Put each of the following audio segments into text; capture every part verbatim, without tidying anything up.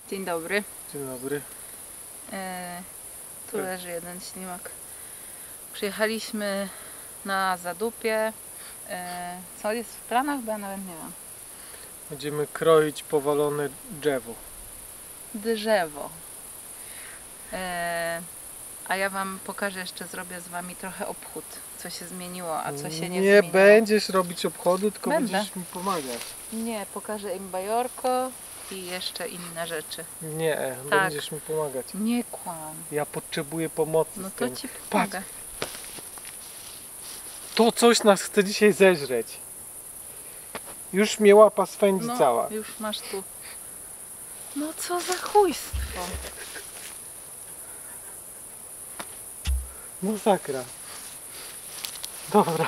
Dzień dobry. Dzień dobry. E, tu leży jeden ślimak. Przyjechaliśmy na Zadupie. E, co jest w planach? Bo ja nawet nie wiem. Będziemy kroić powalone drzewo. Drzewo. E, a ja wam pokażę, jeszcze zrobię z wami trochę obchód. Co się zmieniło, a co się nie, nie zmieniło. Nie będziesz robić obchodu, tylko Będę. będziesz mi pomagać. Nie, pokażę im bajorko i jeszcze inne rzeczy. Nie, Tak. będziesz mi pomagać. Nie kłam. Ja potrzebuję pomocy No z to tym. ci Patrz, pomogę. to coś nas chce dzisiaj zeżreć. Już mnie łapa swędzi No, cała. już masz tu. No co za chujstwo. Masakra. Dobra.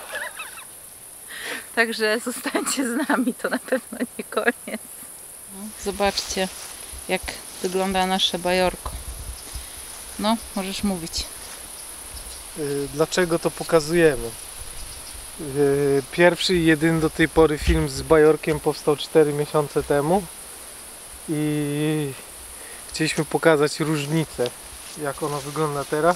Także zostańcie z nami, to na pewno nie koniec. Zobaczcie, jak wygląda nasze bajorko. No, możesz mówić. Yy, dlaczego to pokazujemy? Yy, pierwszy i jedyny do tej pory film z bajorkiem powstał cztery miesiące temu i chcieliśmy pokazać różnicę, jak ono wygląda teraz,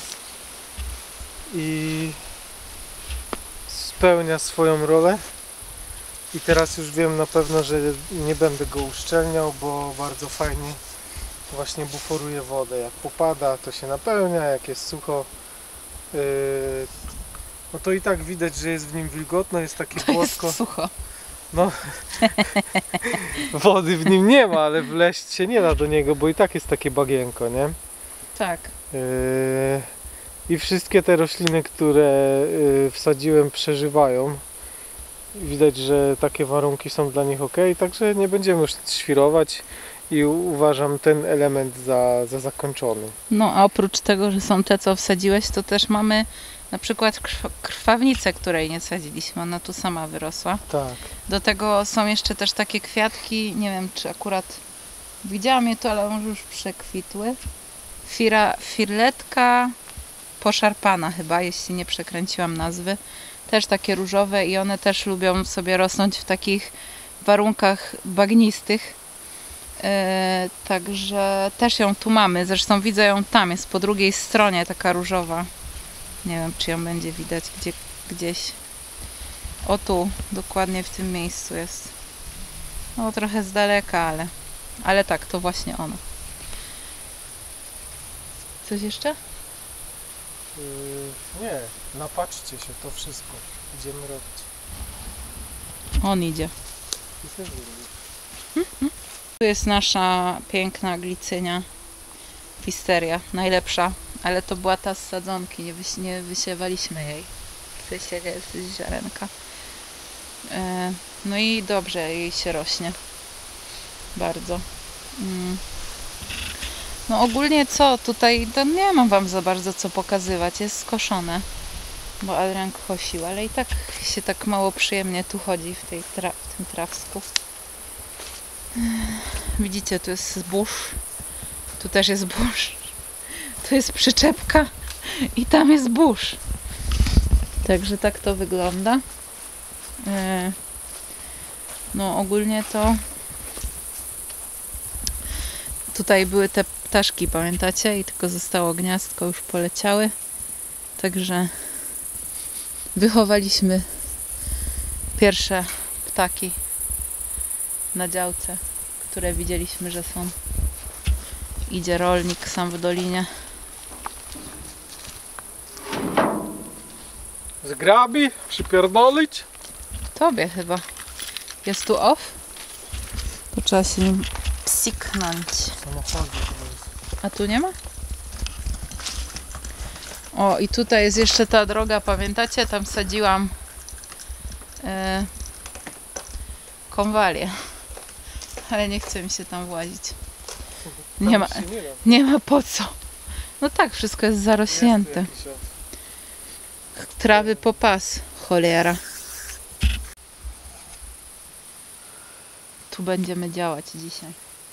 i spełnia swoją rolę. I teraz już wiem na pewno, że nie będę go uszczelniał, bo bardzo fajnie właśnie buforuje wodę. Jak popada, to się napełnia, jak jest sucho, yy, no to i tak widać, że jest w nim wilgotno, jest takie To płotko. jest sucho. No, wody w nim nie ma, ale wleść się nie da do niego, bo i tak jest takie bagienko, nie? Tak. Yy, I wszystkie te rośliny, które yy, wsadziłem, przeżywają. Widać, że takie warunki są dla nich ok, także nie będziemy już świrować i uważam ten element za, za zakończony. No a oprócz tego, że są te, co wsadziłeś, to też mamy na przykład krw krwawnicę, której nie sadziliśmy. Ona tu sama wyrosła. Tak. Do tego są jeszcze też takie kwiatki, nie wiem czy akurat widziałam je tu, ale może już przekwitły. Fira, firletka poszarpana chyba, jeśli nie przekręciłam nazwy. Też takie różowe i one też lubią sobie rosnąć w takich warunkach bagnistych. Yy, także też ją tu mamy. Zresztą widzę ją tam, jest po drugiej stronie taka różowa. Nie wiem, czy ją będzie widać gdzie, gdzieś. O tu, dokładnie w tym miejscu jest. No trochę z daleka, ale, ale tak, to właśnie ona. Coś jeszcze? Yy, nie, napatrzcie się, to wszystko. Idziemy robić. On idzie. I też lubię. Tu jest nasza piękna glicynia. Wisteria, najlepsza. Ale to była ta z sadzonki, nie, wysi nie wysiewaliśmy jej. W sensie jest ziarenka. E, no i dobrze jej się rośnie. Bardzo. Mm. No ogólnie co? Tutaj to nie mam wam za bardzo co pokazywać. Jest skoszone. Bo Adrian kosił, ale i tak się tak mało przyjemnie tu chodzi w, tej tra w tym trawsku. Widzicie, tu jest zbóż. Tu też jest zbóż. Tu jest przyczepka i tam jest burz. Także tak to wygląda. No ogólnie to tutaj były te ptaszki, pamiętacie? I tylko zostało gniazdko, już poleciały. Także wychowaliśmy pierwsze ptaki na działce, które widzieliśmy, że są. Idzie rolnik sam w dolinie. Zgrabi? Przypierdolić? Tobie chyba. Jest tu off? To trzeba się nim psiknąć. Samochody to jest. A tu nie ma? O, i tutaj jest jeszcze ta droga, pamiętacie? Tam sadziłam e, konwalię. Ale nie chce mi się tam włazić. Nie ma, nie ma po co. No tak, wszystko jest zarośnięte. Trawy po pas, cholera. Tu będziemy działać dzisiaj.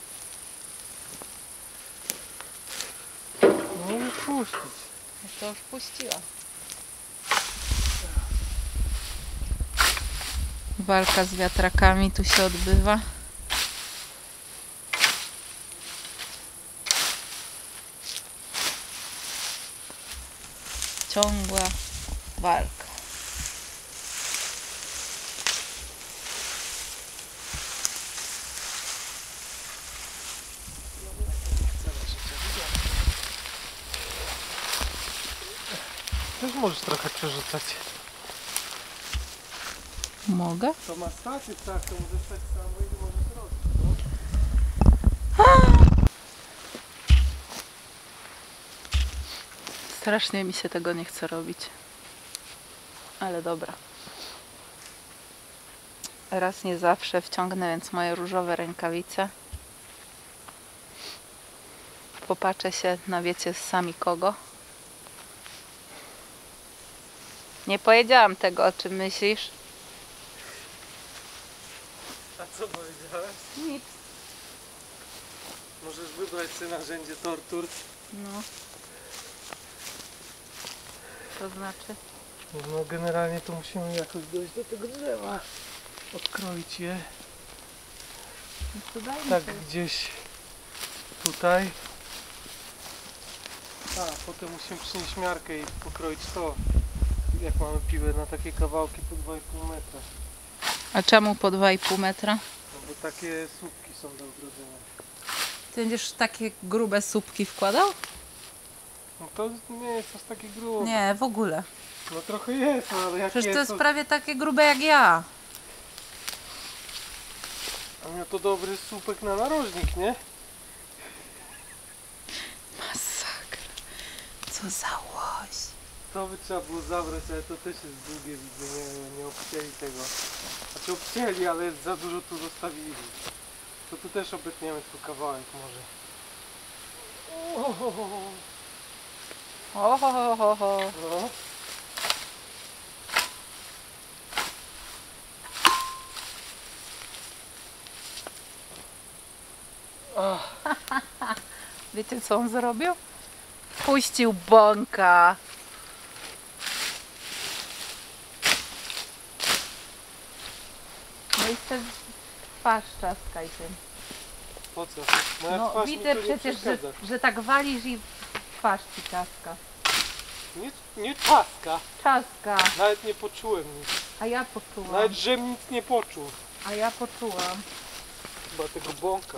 No i puścić. To już puściła. Walka z wiatrakami tu się odbywa. ciągła walka. Też możesz trochę przerzucać. Mogę? To ma statyw, tak, to możesz tak samo i możesz robić. Strasznie mi się tego nie chce robić. Ale dobra. Raz nie zawsze wciągnę więc moje różowe rękawice. Popatrzę się na wiecie sami kogo. Nie powiedziałam tego, o czym myślisz. A co powiedziałeś? Nic. Możesz wybrać sobie narzędzie tortur. No. To znaczy? No generalnie to musimy jakoś dojść do tego drzewa. Odkroić je. Tak gdzieś tutaj. A, potem musimy przynieść miarkę i pokroić to. Jak mamy piłę na takie kawałki po dwa i pół metra. A czemu po dwa i pół metra? No bo takie słupki są do ogrodzenia. Ty będziesz takie grube słupki wkładał? No to nie jest aż takie grube. Nie, w ogóle. No trochę jest, no ale jak Przecież jest, to jest to... prawie takie grube jak ja. A miał to dobry słupek na narożnik, nie? Masakra. Co za łoś. To by trzeba było zabrać, ale to też jest długie, widzę, nie, nie obcięli tego. Znaczy obcięli, ale za dużo tu zostawili. To tu też obetniemy tylko kawałek może. Ohohoho. Oho, ho, ho. No. Ach, Wiecie co on zrobił? Puścił bąka. No i chcę twarz czaskaj tym. po co? Moja No twarz mi widzę tu nie przecież, że, przeszkadza. że tak walisz i twarz ci czaska. Nie, nie czaska. Czaska. Nawet nie poczułem nic. A ja poczułam. Nawet żem nic nie poczuł. A ja poczułam. Chyba tego bąka.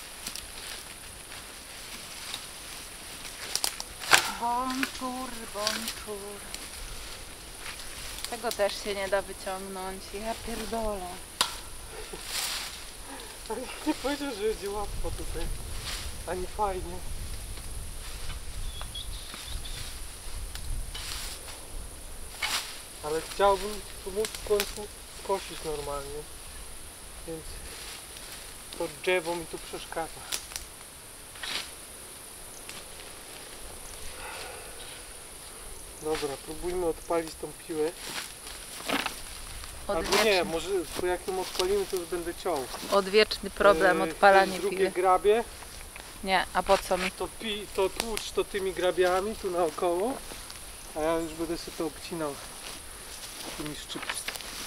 Bonczur, bonczur. Tego też się nie da wyciągnąć. Ja pierdolę. Ale nie powiedział, że będzie łatwo tutaj. Ani fajnie. Ale chciałbym tu móc w końcu skosić normalnie. Więc to drzewo mi tu przeszkadza. Dobra, próbujmy odpalić tą piłę. Albo nie, Odwieczny, może bo jak ją odpalimy, to już będę ciął. odwieczny problem, E, odpalanie te drugie piły. grabie, Nie, a po co mi? to, pi, to tłucz to tymi grabiami tu naokoło, a ja już będę sobie to obcinał tymi szczypcami.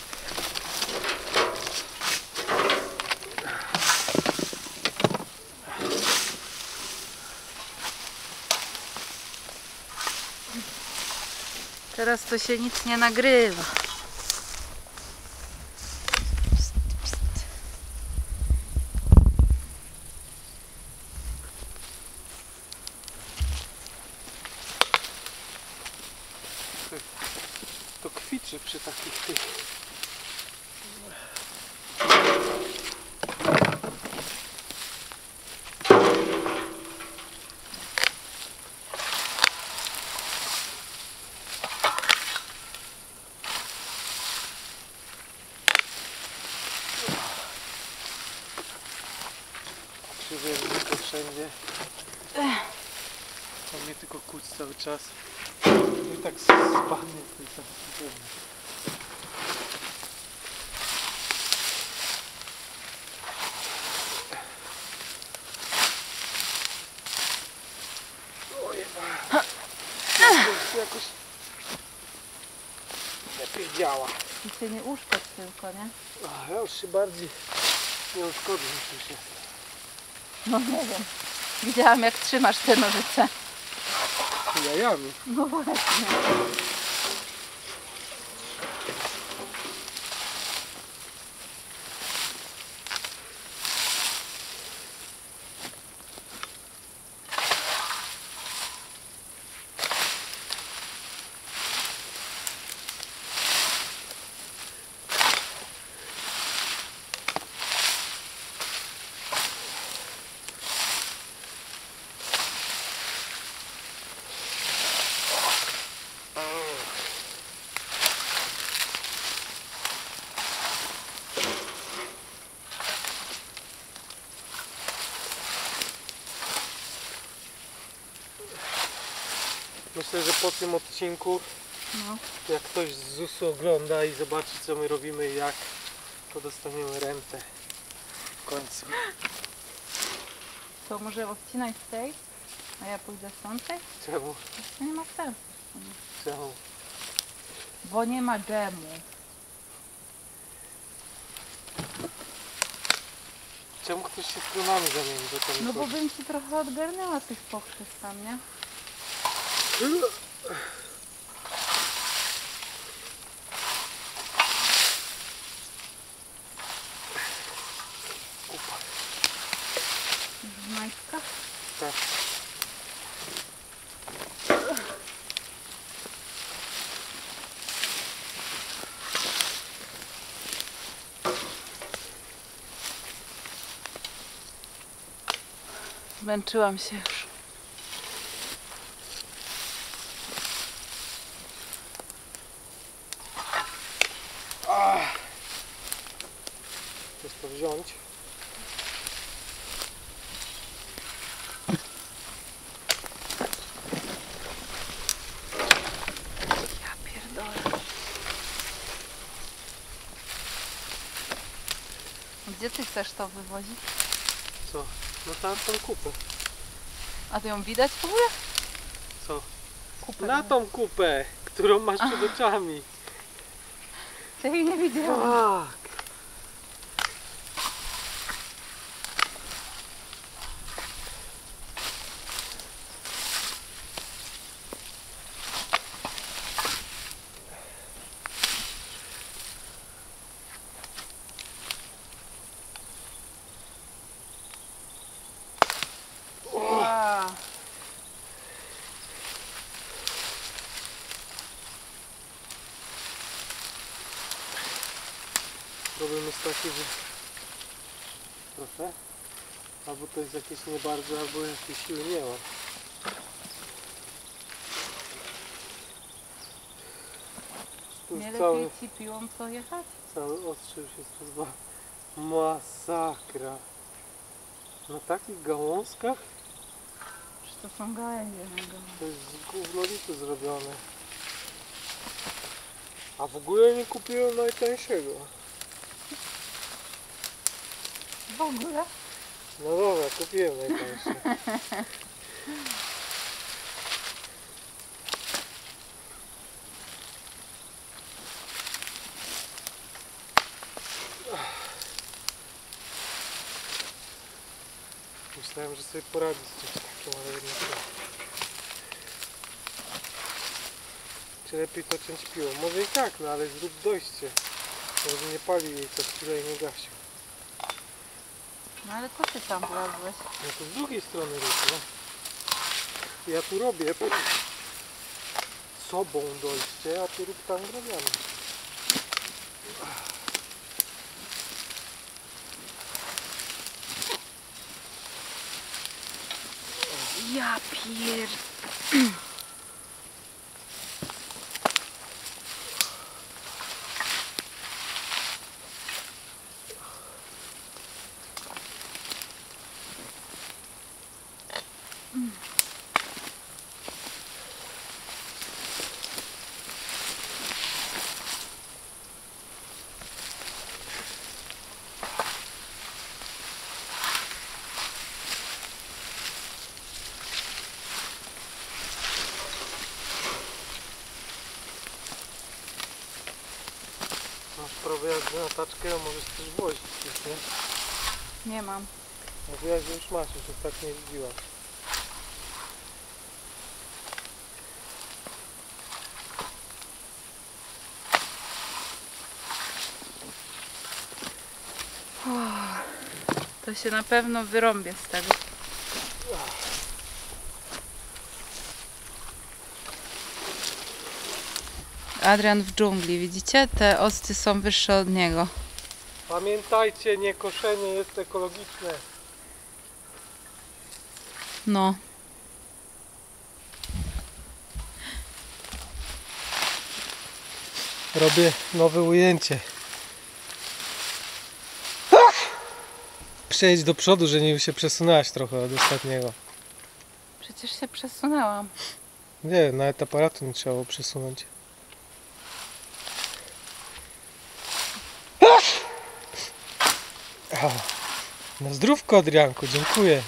Teraz to się nic nie nagrywa. Pst, pst. To kwiczy przy takich tych. Krzywierny to wszędzie. To mnie tylko kłuć cały czas. I tak spadnie z tej samej. Jakoś, jakoś lepiej działa. I się nie uszkodź tylko, nie? A, ja już się bardziej nie uszkodzę niż już jest. No nie wiem. Widziałam jak trzymasz te nożyce. jajami. No właśnie. Myślę, że po tym odcinku, No. jak ktoś z zusu ogląda i zobaczy, co my robimy i jak, to dostaniemy rentę w końcu. To może odcinaj z tej, a ja pójdę z tamtej? Czemu? To nie ma sensu. Czemu? Bo nie ma dżemu. Czemu ktoś się stronami zamieni do tego? No bo bym ci trochę odgarnęła tych pokrzyw tam, nie? Kupa. W majtkach? Tak. Zmęczyłam się już. Chcesz to wziąć? Ja pierdolę. Gdzie ty chcesz to wywozić? Co? No tam tą kupę. A ty ją widać w ogóle? Co? Kupę. Na tą kupę, którą masz przed oczami. Ja jej nie widziałam. Tak. Wow. Problem jest taki, że trochę albo to jest jakieś nie bardzo, albo jakiejś siły nie ma. Tu Nie już lepiej cały, ci piłą co jechać? cały ostrzył się z masakra. Na takich gałązkach Czy to są gałęzie? to jest z gównolitu zrobione. A w ogóle nie kupiłem najtańszego. W ogóle? No dobra, kupiłem najtańsze. Myślałem, że sobie poradzi z czymś takim, ale jednak nie. Czy lepiej to ciąć piłą? Może i tak, no ale zrób dojście. Może nie palił jej co chwilę i nie gasił. No ale co ty tam wlazłeś? No to z drugiej strony rób, no. Ja tu robię sobą dojście, a ty rób tam grabiami. Ja pier... Masz prawo jazdy na taczkę, a możesz też wozić, już nie? Nie mam. Mówiłaś, że już masz, już tak nie widziłaś. To się na pewno wyrąbie z tego. Adrian w dżungli, widzicie? Te oscy są wyższe od niego. Pamiętajcie, nie koszenie jest ekologiczne. No. Robię nowe ujęcie. Przejdź do przodu, że nie się przesunęłaś trochę od ostatniego. Przecież się przesunęłam. Nie, nawet aparatu nie trzeba było przesunąć. Na zdrówko, Adrianku, dziękuję.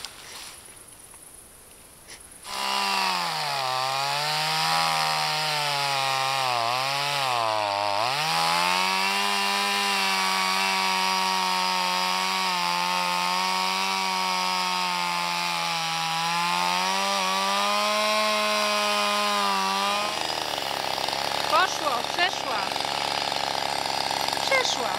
Poszło, przeszła. Przeszła.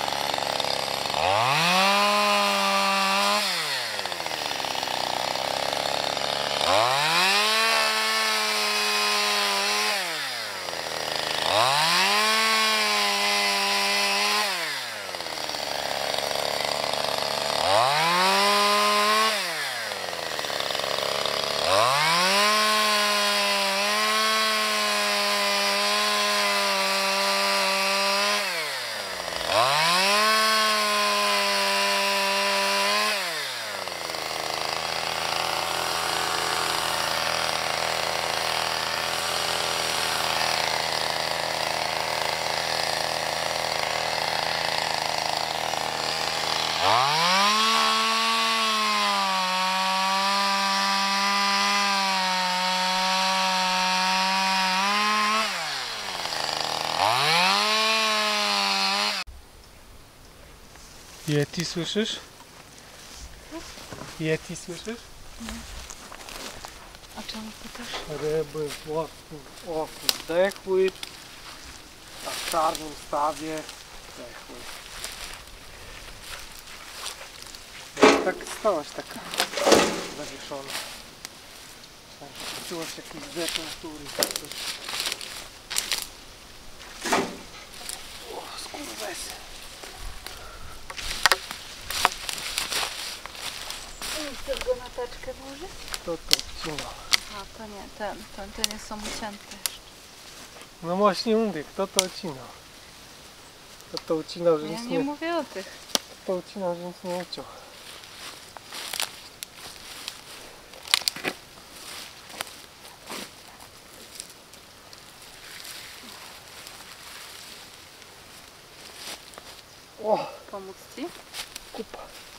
Yeti słyszysz? Yeti słyszysz? A czemu pytasz? Ryby w łosku, oku zdechły, a w czarnym stawie zdechły. Tak stałaś taka zawieszona. Czułaś jakiś detemperatury. O, skurwesy. Chcesz go na teczkę włożyć? To to wcina. A to nie, ten, ten, te nie są ucięte jeszcze. No właśnie mówię, kto to ucinał? Kto to ucinał, że Ja nic nie nie... mówię o tych. Kto to ucinał, że nic nie uciął? O! Pomóc ci? Kupa.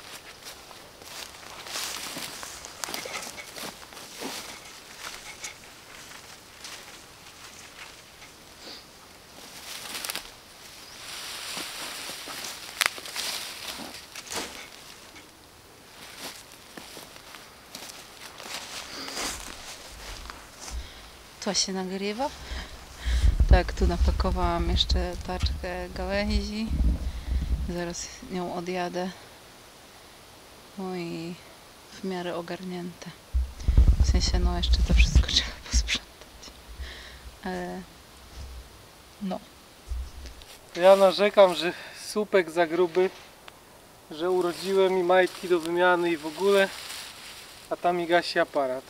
To się nagrywa. Tak, tu napakowałam jeszcze taczkę gałęzi. Zaraz nią odjadę. No i w miarę ogarnięte. W sensie, no jeszcze to wszystko trzeba posprzątać. Ale no. Ja narzekam, że słupek za gruby, że urodziłem i majtki do wymiany i w ogóle, a tam mi gasi aparat.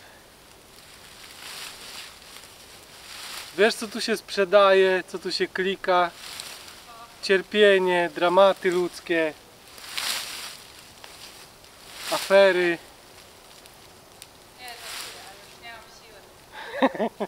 Wiesz, co tu się sprzedaje, co tu się klika? Cierpienie, dramaty ludzkie, afery. Nie, to chwilę, ale już nie mam siły.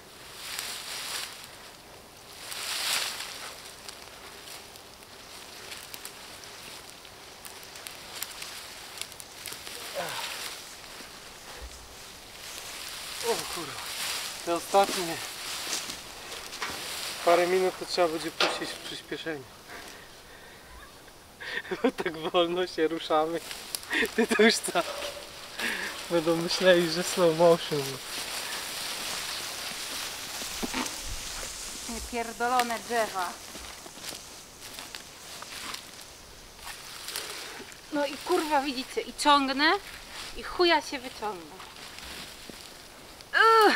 O kurwa, te ostatnie parę minut to trzeba będzie puścić w przyspieszeniu. Bo tak wolno się ruszamy. Ty to już co? Będą myśleli, że slow motion. Niepierdolone drzewa. No i kurwa widzicie, i ciągnę i chuja się wyciągnę. Ugh.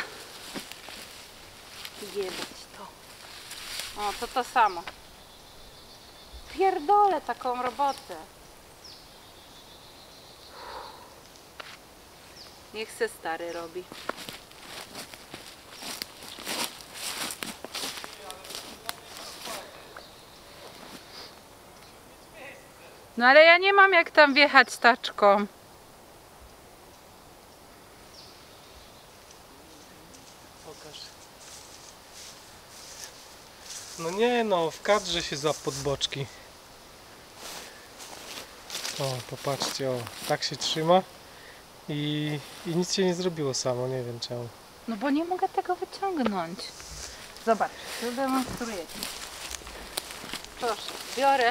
Jebać to. O, to to samo. Pierdolę taką robotę. Niech se stary robi. No ale ja nie mam jak tam wjechać taczką. Pokaż. No nie no, w kadrze się złap pod boczki. O, popatrzcie, o, tak się trzyma i, i nic się nie zrobiło samo, nie wiem czemu. No bo nie mogę tego wyciągnąć. Zobacz, zademonstruję ci. Proszę, biorę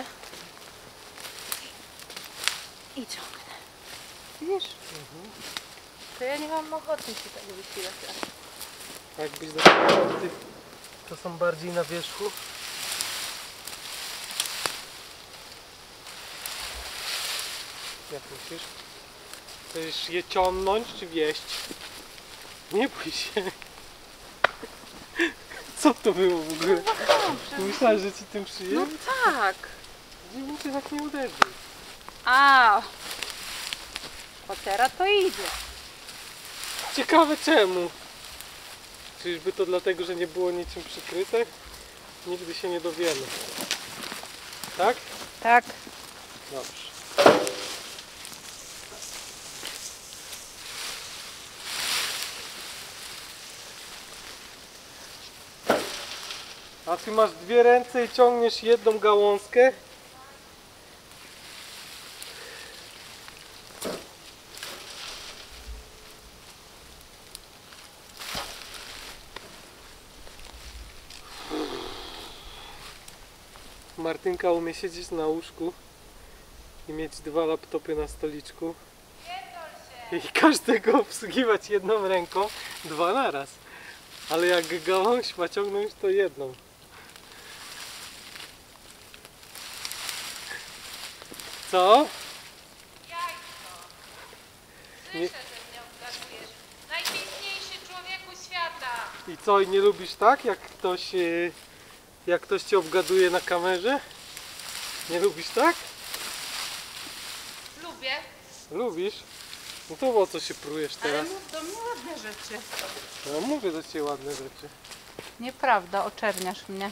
i ciągnę. Widzisz? Mhm. To ja nie mam ochoty się tak wysilać. A jakbyś zapytał, to są bardziej na wierzchu. Jak myślisz? Chcesz je ciągnąć czy wieść? Nie bój się. Co to było w ogóle? Myślałeś, że ci tym No przyjem? tak. Dziwnie cię tak nie uderzył. A, bo teraz to idzie. Ciekawe czemu? Czyżby to dlatego, że nie było niczym przykryte? Nigdy się nie dowiemy. Tak? Tak. Dobrze. A ty masz dwie ręce i ciągniesz jedną gałązkę? Martynka umie siedzieć na łóżku i mieć dwa laptopy na stoliczku i każdego obsługiwać jedną ręką, dwa naraz. Ale jak gałąź ma ciągnąć, to jedną. Co? Jajko. Nie- Słyszę, że mnie obgadujesz. Najpiękniejszy człowieku świata. I co, i nie lubisz tak, jak ktoś, e, jak ktoś cię obgaduje na kamerze? Nie lubisz tak? Lubię, Lubisz? No to po co się prujesz ale teraz? mów do mnie ładne rzeczy. No mówię do ciebie ładne rzeczy. Nieprawda, oczerniasz mnie.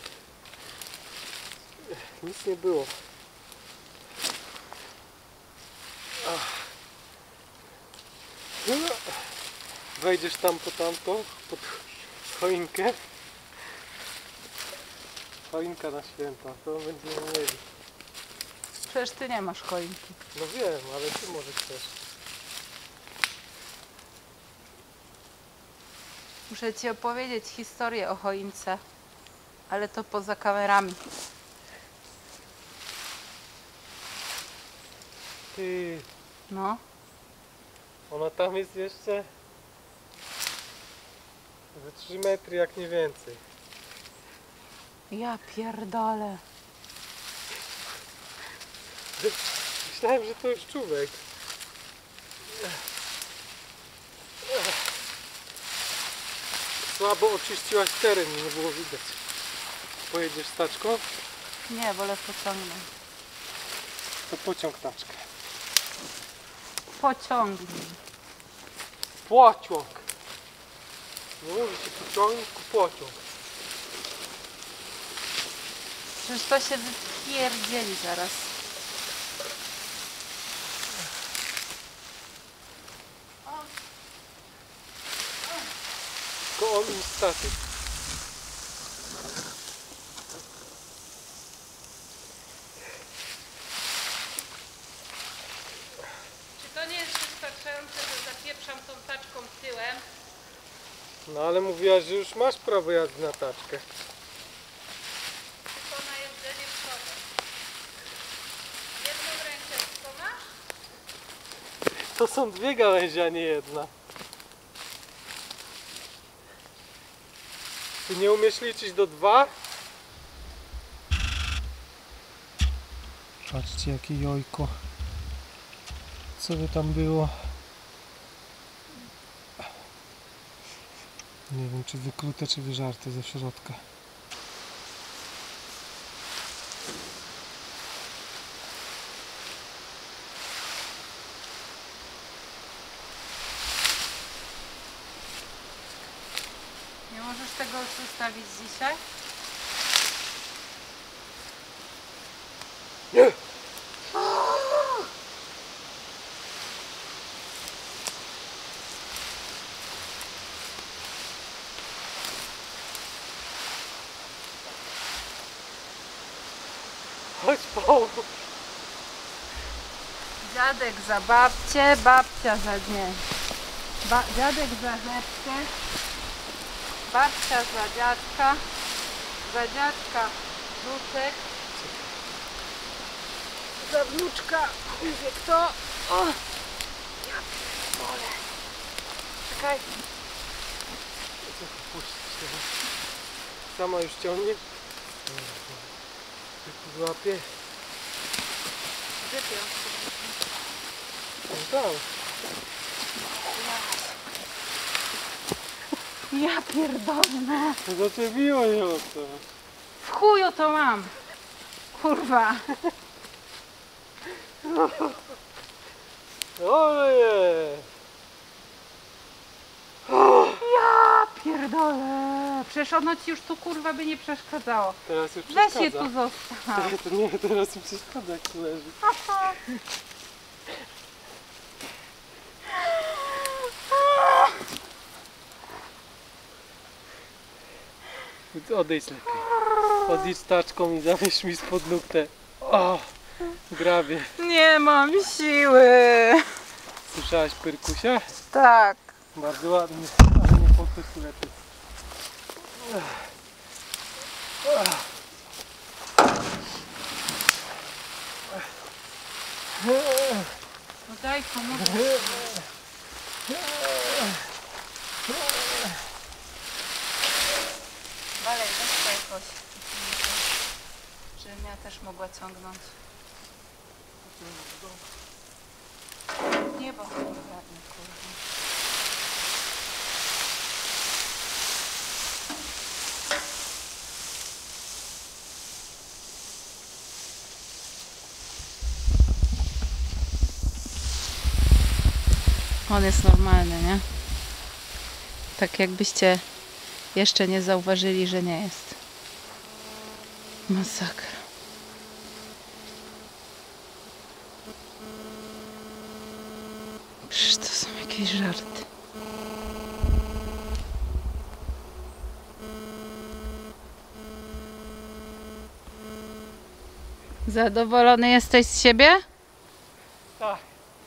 Nic nie było. Ach. Wejdziesz tam po tamtą, pod choinkę. Choinka na święta, to będziemy mieli. Przecież ty nie masz choinki. No wiem, ale ty może chcesz. Muszę ci opowiedzieć historię o choince, ale to poza kamerami. Ty, No, ona tam jest jeszcze ze trzy metry, jak nie więcej. ja pierdolę. Myślałem, że to już czubek. Słabo oczyściłaś teren, nie było widać. Pojedziesz z taczką? Nie, wolę pociągnąć. To pociąg taczkę. Pociągnij. Pociąg! Nie mówi się pociągnik, tylko pociąg. Przecież to się wypierdzieli zaraz. Tylko on im statyw. Czy to nie jest wystarczające, że zapieprzam tą taczką tyłem? No ale mówiłaś, że już masz prawo jazdy na taczkę. Tylko na jeżdżenie przodem. Jedną rękę tylko masz? To są dwie gałęzie, a nie jedna. Ty nie umiesz liczyć do dwa? Patrzcie, jakie jojko. co by tam było. Nie wiem, czy wyklute, czy wyżarte ze środka. Nie możesz tego już zostawić dzisiaj? Nie! Chodź, Paweł! Dziadek za babcię, babcia za nie. Ba dziadek za chlebkę, babcia za dziadka, za dziadka wnuczek, za wnuczka chuj wie kto. O! Ja pierdolę. Czekaj. Sama już ciągnie. Złapie. Gdzie ty ją? No tam. Ja pierdolę, no. To zaczepiło ją to. W chuju to mam. Kurwa. Ojej! Ja pierdolę. Przecież ono ci już tu kurwa by nie przeszkadzało. Teraz już Weź przeszkadza. je tu zostaw. To nie, teraz mi przeszkadza, jak tu leży. Odejdź lepiej. Odejdź taczką i zawieź mi spod nóg te... O! Grabie. Nie mam siły. Słyszałaś pyrkusia? Tak. Bardzo ładnie, ale nie po pyku lepiej. No daj pomogę. Dalej, weź to jakoś. Żebym ja też mogła ciągnąć. Nie, bo to nie ładnie, kurwa. On jest normalny, nie? Tak jakbyście jeszcze nie zauważyli, że nie jest. Masakra. Przecież to są jakieś żarty. Zadowolony jesteś z siebie? Tak.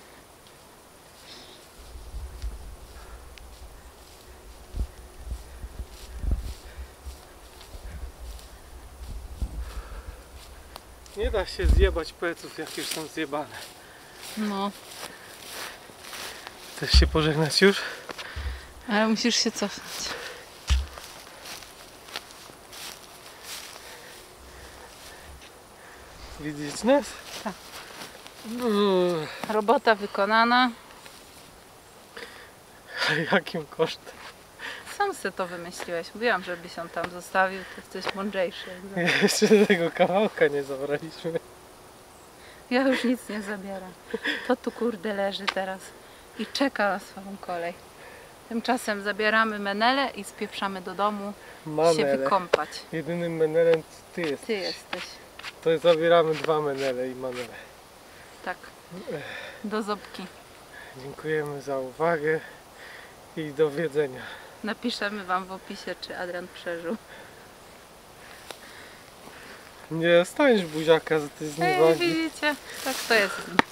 Nie da się zjebać pleców, jak już są zjebane. No, Chcesz się pożegnać już? ale musisz się cofnąć. Widzieć nas? Tak. Uuu, Robota wykonana. a jakim kosztem? Sam sobie to wymyśliłeś. Mówiłam, żebyś ją tam zostawił, to jesteś mądrzejszy. jak zawsze. Jeszcze tego kawałka nie zabraliśmy. Ja już nic nie zabieram. To tu kurde leży teraz i czeka na swoją kolej. Tymczasem zabieramy menele i spieprzamy do domu się Manele. wykąpać. Jedynym menelem ty jesteś. Ty jesteś. To zabieramy dwa menele i manele. Tak. Do zobki. Dziękujemy za uwagę i do widzenia. Napiszemy wam w opisie, czy Adrian przeżył. Nie dostaniesz buziaka za te Ej, zniewagi. widzicie? Tak to jest.